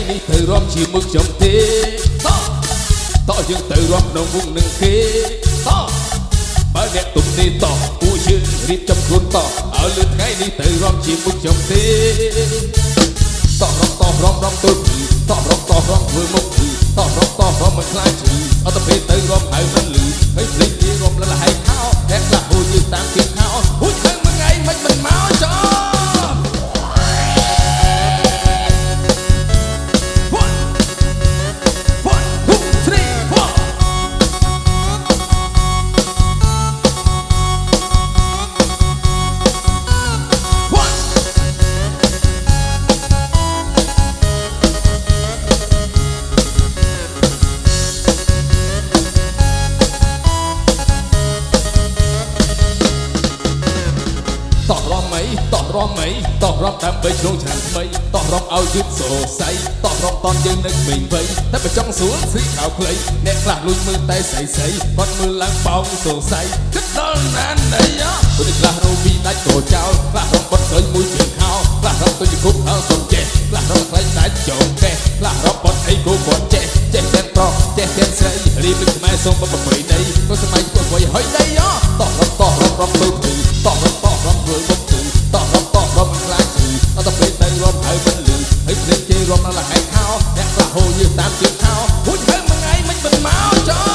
នេះទៅរំជាមួយខ្ញុំទេតយើងទៅរំក្នុងវងនឹងគេបើអ្នកទុំនេះតពួកយើងរៀបចំខ្លួនតឲ្យលើថ្ងៃនេះទៅរំជាមួយខ្ញុំទេតរំទៅតរំធ្វើមុខតរំមិនខ្លាចឈឺអត់ទៅពេលទៅរំហើយមិនលឺហើយភ្លេចគេរំលះហើយខោតែខ្លះហូរយើងតាមគេខោហូចឃើញមួយថ្ងៃមិនមកចោតរំដើម្បីជ្រងឆ្នាំថ្មីតរំឲ្យយឺតសរសៃតរំតនយើងនៅក្មេងវ័យតែបើចង់សួរស្រីខោខ្លីអ្នកខ្លះលួចមើលតែស្រីគាត់មើលឡើងបោកសរសៃគិតដល់ណានអីពួកខ្លះរោវីដាច់ក៏ចោលខ្លះរំបត់ស្រីមួយជើងខោខ្លះរំទៅជាគុកអើសុំចេះខ្លះរំខ្លាញ់ដាច់ចងកេះខ្លះរំបត់អីក៏គាត់ចេះទាំងប្រុសចេះទាំងស្រីរៀបពីខ្មែរសូមបបប្រៃដីក៏សម័យពួកវ័យហើយដីតរំទៅព្រឺតរំធ្វើមុខតរំខ្លាចឈឺអត់ទៅពេលទៅរំហើយមិនលឺហើយភ្លេចគេរំដល់ហើយខោអ្នកខ្លះហូរយើងតាមជើងខោហូចហើយមួយថ្ងៃមិនមកចោ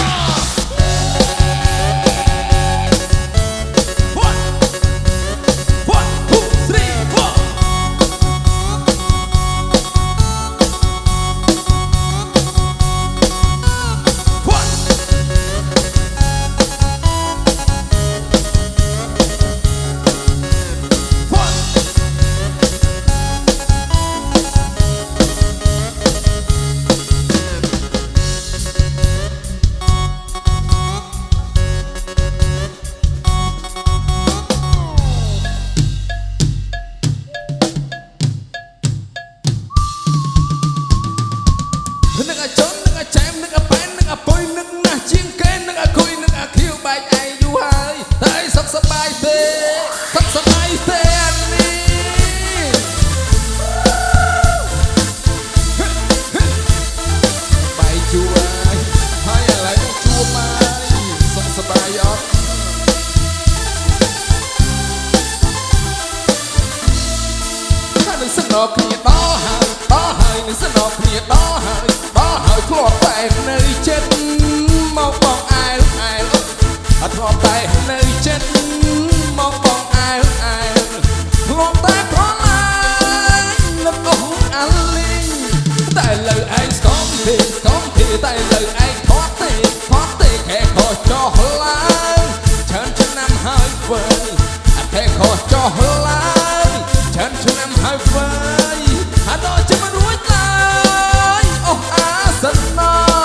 គ្នាដល់ហើយនឹងសនគ្នាដល់ហើយធ្លាប់តែនៅចិត្តមកបងអែលអត់ធ្លាប់តែនៅចិត្តមកបងអែលធ្លាប់តែប្រឡាយនឹកអស់អាលីងតែលើឯងស្គមទេតែលើឯងថត់ទេខែខុសចោះឡើងច្រើនឆ្នាំហើយវើអត់ខែខុសចោះឡើងច្រើនឆ្នាំហើយវើអត់ដល់ចាំរួចឡើយអស់អាសិនណ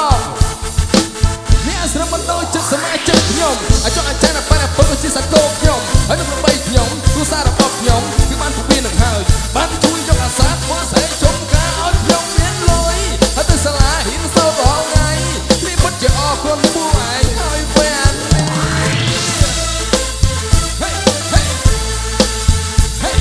អ្នកស្រាប់មិនដូចចិត្តសមាជិកខ្ញុំអាចង់អាចចែកបានពើជាសាគោខ្ញុំហើយនឹងបីខ្ញុំគ្រួសាររបស់ខ្ញុំគឺបានពៀននឹងហើយបានជួយយកអាសាធ្វើស្អីជុំការឲ្យខ្ញុំមានលុយហើយទៅសាលាហ៊ានសូត្ររាល់ថ្ងៃនេះពិតជាអរគុណពួកឯងហើយវ៉ាន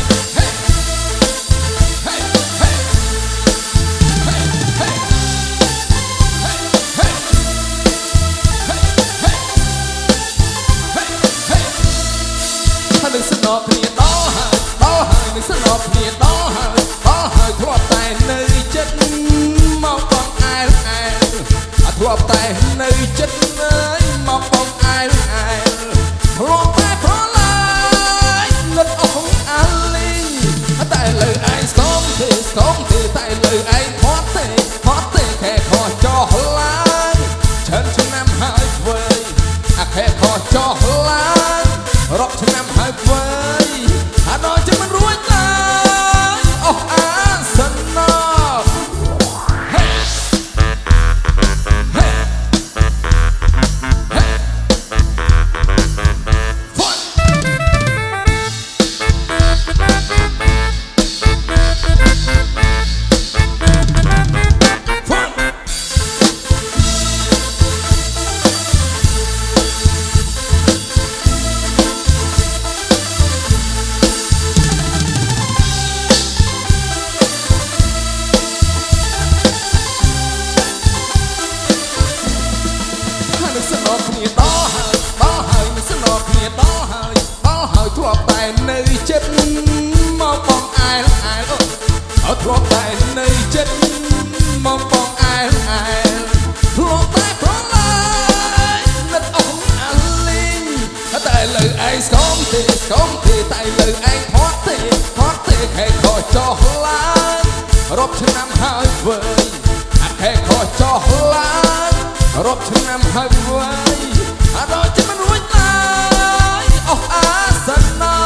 ធ្លាប់តែនៅចិត្តមកបងអែលធ្លាប់តែប្រឡាយនឹកអស់អាលីងតែលើឯងស្គមទេតែលើឯងធាត់ទេខែខចោះឡើងរាប់ឆ្នាំហើយវើយខែខចោះឡើងរាប់ឆ្នាំហើយវើយដល់ចិត្តមិនរួចឡើយអស់អាសនៈ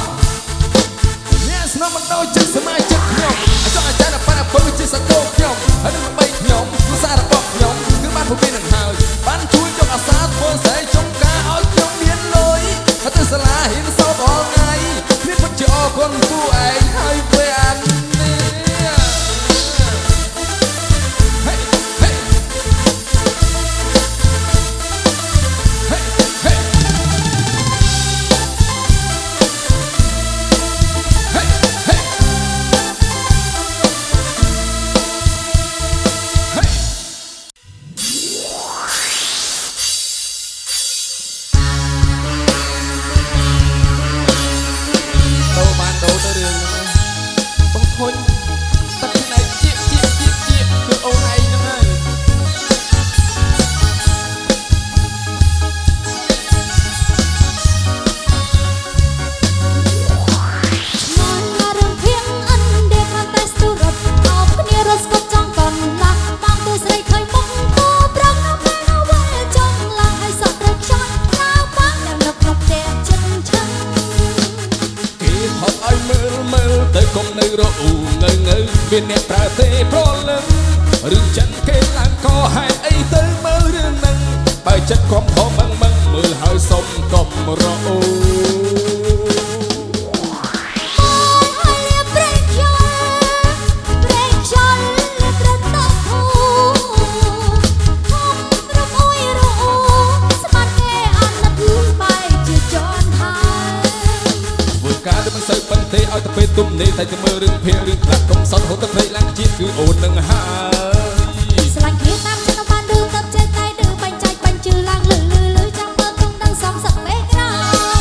អ្នកស្នំមិនដូចចិត្តសមាជិកខ្ញុំចង់អាចារ្យប៉ាពើជាសកលខ្ញុំហើយនឹងបីខ្ញុំភាសារបស់ខ្ញុំគឺបានពុំមាននឹងហើយបានជួយយកអាសាធ្វើស្រែចំការឲ្យខ្ញុំមានលុយទៅសាលាហ៊ានសោតរាល់ថ្ងៃនេះពិតជាអរគុណពួកឯងហើយពេលអានមានអ្នកប្រើទេប្រលឹងរឿងចិនគេឡើងក៏ហេតុអីទៅមើលរឿងហ្នឹងបើចិត្តក្រុមធំមឹងមើលហើយសុំកុំរអូឲ្យទៅពេលទុំនេះតែទៅមើលរឿងភាគរឿងខ្លះកុំសត់ហូតទៅភ្លេចឡើងជាតិគឺអូននឹងហើយស្រឡាញ់គ្នាតាមចិត្តបានឌឺទៅចេះតែឌឺបាញ់ចាច់បាញ់ជឿឡើងលឺចាំមើលទុំដឹងសំសឹកលេខក្រោ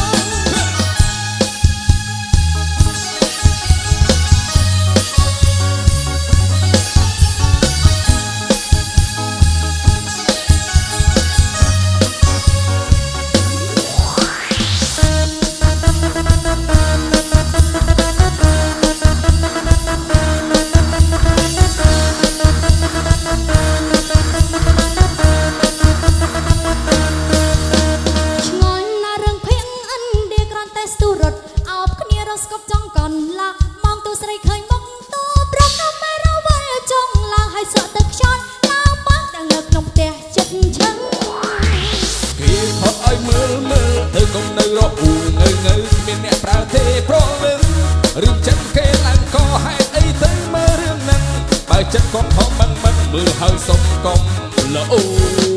ចិត្តកុំហមមិនមើលហើយសុំកុំល្អអូ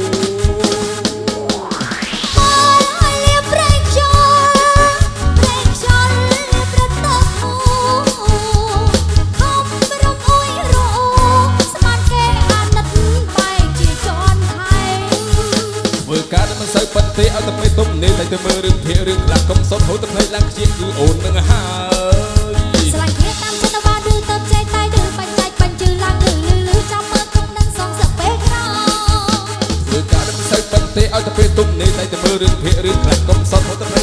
ការមិនសូវប៉ុន្តែឲ្យតែពេលទុំនេះតែទៅមើលរឿងភាគរឿងខ្លះកុំសុំហូតទៅភ្នែកឡើងខ្ជិះគឺអូននឹងហើយស្រឡាញ់គ្នាតាមចិត្តបានឌឺទៅចេះតែឌឺបាញ់ចាច់បាញ់ជឿឡើងលឺចាំមើលទុំនឹងសងសឹកពេលក្រោយធ្វើការមិនសូវប៉ុន្តែឲ្យតែពេលទុំនេះតែទៅមើលរឿងភាគរឿងខ្លះកុំសុំហូតទៅ